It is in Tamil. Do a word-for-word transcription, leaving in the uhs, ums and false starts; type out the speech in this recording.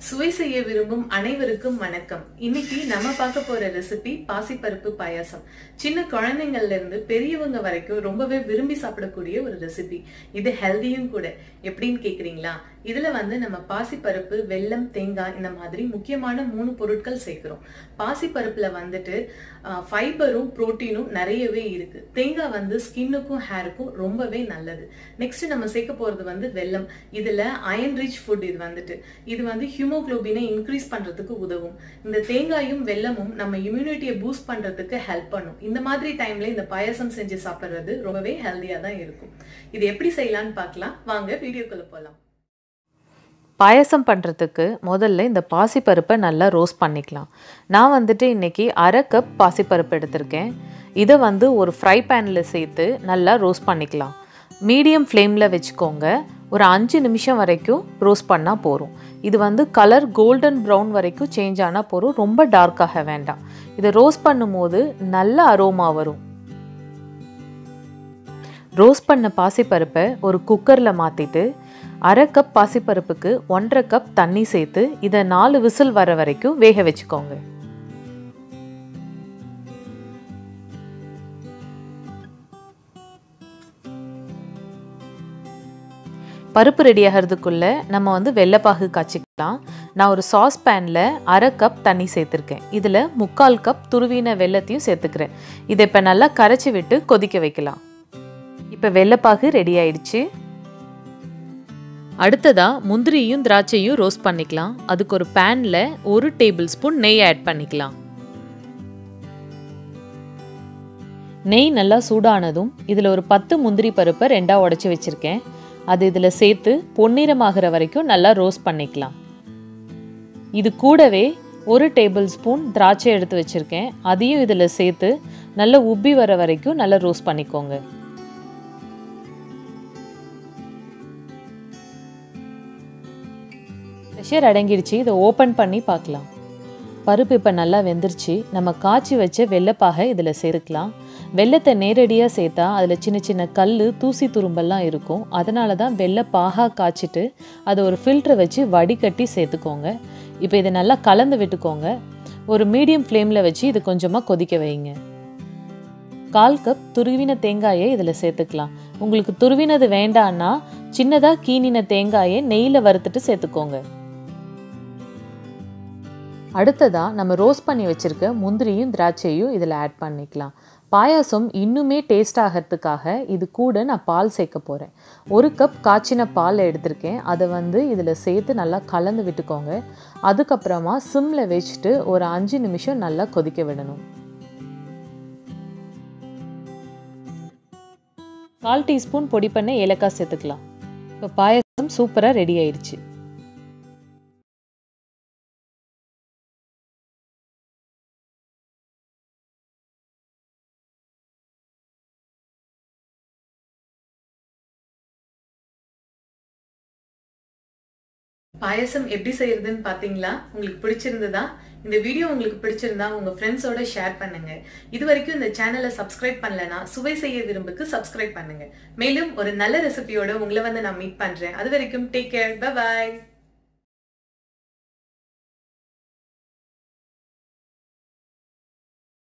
சுவை செய்ய விரும்பும் அனைவருக்கும் வணக்கம். இன்னைக்கு நம்ம பார்க்க போற ரெசிபி பாசிப்பருப்பு பாயாசம். சின்ன குழந்தைங்கள்ல இருந்து பெரியவங்க வரைக்கும் ரொம்பவே விரும்பி சாப்பிடக்கூடிய ஒரு ரெசிபி. இது ஹெல்தியும் கூட. எப்படின்னு கேக்குறீங்களா? இதுல வந்து நம்ம பாசிப்பருப்பு, வெல்லம், தேங்காய் இந்த மாதிரி முக்கியமான மூணு பொருட்கள் சேர்க்கிறோம். பாசிப்பருப்புல வந்துட்டு ஃபைபரும் புரோட்டீனும் நிறையவே இருக்கு. தேங்காய் வந்து ஸ்கின்னுக்கும் ஹேருக்கும் ரொம்பவே நல்லது. நெக்ஸ்ட் நம்ம சேர்க்க போறது வந்து வெல்லம். இதுல அயன் ரிச் ஃபுட். இது வந்துட்டு இது வந்து ஹீமோகுளோபினை இன்க்ரீஸ் பண்றதுக்கு உதவும். இந்த தேங்காயும் வெல்லமும் நம்ம இம்யூனிட்டியை பூஸ்ட் பண்றதுக்கு ஹெல்ப் பண்ணும். இந்த மாதிரி டைம்ல இந்த பாயாசம் செஞ்சு சாப்பிடுறது ரொம்பவே ஹெல்தியா தான் இருக்கும். இது எப்படி செய்யலாம்னு பார்க்கலாம். வாங்க வீடியோக்குள்ள போகலாம். பாயசம் பண்ணுறதுக்கு முதல்ல இந்த பாசிப்பருப்பை நல்லா ரோஸ்ட் பண்ணிக்கலாம். நான் வந்துட்டு இன்றைக்கி அரை கப் பாசிப்பருப்பு எடுத்திருக்கேன். இதை வந்து ஒரு ஃப்ரை பேனில் சேர்த்து நல்லா ரோஸ்ட் பண்ணிக்கலாம். மீடியம் ஃப்ளேமில் வச்சுக்கோங்க. ஒரு அஞ்சு நிமிஷம் வரைக்கும் ரோஸ்ட் பண்ணால் போதும். இது வந்து கலர் கோல்டன் ப்ரௌன் வரைக்கும் சேஞ்ச் ஆனால் போதும். ரொம்ப டார்க்காக வேண்டாம். இதை ரோஸ்ட் பண்ணும்போது நல்ல அரோமா வரும். ரோஸ்ட் பண்ண பாசிப்பருப்பை ஒரு குக்கரில் மாற்றிட்டு அரை கப் பாசிப்பருப்புக்கு ஒன்றரை கப் தண்ணி சேர்த்து இதை நாலு விசில் வர வரைக்கும் வேக வச்சுக்கோங்க. பருப்பு ரெடி ஆகிறதுக்குள்ளே நம்ம வந்து வெள்ளைப்பாகு காய்ச்சிக்கலாம். நான் ஒரு சாஸ் பேனில் அரை கப் தண்ணி சேர்த்துருக்கேன். இதில் முக்கால் கப் துருவின வெல்லத்தையும் சேர்த்துக்கிறேன். இதை இப்போ நல்லா கரைச்சி விட்டு கொதிக்க வைக்கலாம். இப்போ வெள்ளைப்பாகு ரெடி ஆயிடுச்சு. அடுத்ததாக முந்திரியும் திராட்சையும் ரோஸ்ட் பண்ணிக்கலாம். அதுக்கு ஒரு பேனில் ஒரு டேபிள் ஸ்பூன் நெய் ஆட் பண்ணிக்கலாம். நெய் நல்லா சூடானதும் இதில் ஒரு பத்து முந்திரி பருப்பை ரெண்டாக உடச்சி வச்சுருக்கேன். அது இதில் சேர்த்து பொன்னிறமாகிற வரைக்கும் நல்லா ரோஸ்ட் பண்ணிக்கலாம். இது கூடவே ஒரு டேபிள் ஸ்பூன் திராட்சை எடுத்து வச்சுருக்கேன். அதையும் இதில் சேர்த்து நல்லா உப்பி வர வரைக்கும் நல்லா ரோஸ்ட் பண்ணிக்கோங்க. ப்ரெஷர் அடங்கிடுச்சு. இதை ஓப்பன் பண்ணி பார்க்கலாம். பருப்பு இப்போ நல்லா வெந்துருச்சு. நம்ம காய்ச்சி வச்ச வெள்ளைப்பாகை இதில் சேர்க்கலாம். வெள்ளத்தை நேரடியாக சேர்த்தா அதில் சின்ன சின்ன கல், தூசி துரும்பெல்லாம் இருக்கும். அதனால தான் வெள்ளைப்பாகா காய்ச்சிட்டு அதை ஒரு ஃபில்டரை வச்சு வடிகட்டி சேர்த்துக்கோங்க. இப்போ இதை நல்லா கலந்து விட்டுக்கோங்க. ஒரு மீடியம் ஃப்ளேமில் வச்சு இது கொஞ்சமாக கொதிக்க வைங்க. கால் கப் துருவின தேங்காயை இதில் சேர்த்துக்கலாம். உங்களுக்கு துருவினது வேண்டான்னா சின்னதாக கீனின தேங்காயை நெய்யில் வறுத்துட்டு சேர்த்துக்கோங்க. அடுத்ததாக நம்ம ரோஸ்ட் பண்ணி வச்சுருக்க முந்திரியும் திராட்சையும் இதில் ஆட் பண்ணிக்கலாம். பாயாசம் இன்னுமே டேஸ்ட் ஆகிறதுக்காக இது கூட நான் பால் சேர்க்க போகிறேன். ஒரு கப் காய்ச்சின பால் எடுத்திருக்கேன். அதை வந்து இதில் சேர்த்து நல்லா கலந்து விட்டுக்கோங்க. அதுக்கப்புறமா சிம்மில் வச்சுட்டு ஒரு அஞ்சு நிமிஷம் நல்லா கொதிக்க விடணும். கால் டீஸ்பூன் பொடி பண்ண ஏலக்காய் சேர்த்துக்கலாம். இப்போ பாயாசம் சூப்பராக ரெடி ஆயிடுச்சு. பாயசம் எப்படி செய்யறதுன்னு பாத்தீங்களா? உங்களுக்கு பிடிச்சிருந்ததா? இந்த வீடியோ உங்களுக்கு பிடிச்சிருந்தா உங்க ஃப்ரெண்ட்ஸோட ஷேர் பண்ணுங்க. இது வரைக்கும் இந்த சேனலை சப்ஸ்கிரைப் பண்ணலனா சுவை செய்ய விரும்புக்கு சப்ஸ்கிரைப் பண்ணுங்க. மேலும் ஒரு நல்ல ரெசிபியோட உங்களை வந்து நான் மீட் பண்றேன். அது வரைக்கும் டேக் கேர். Bye bye.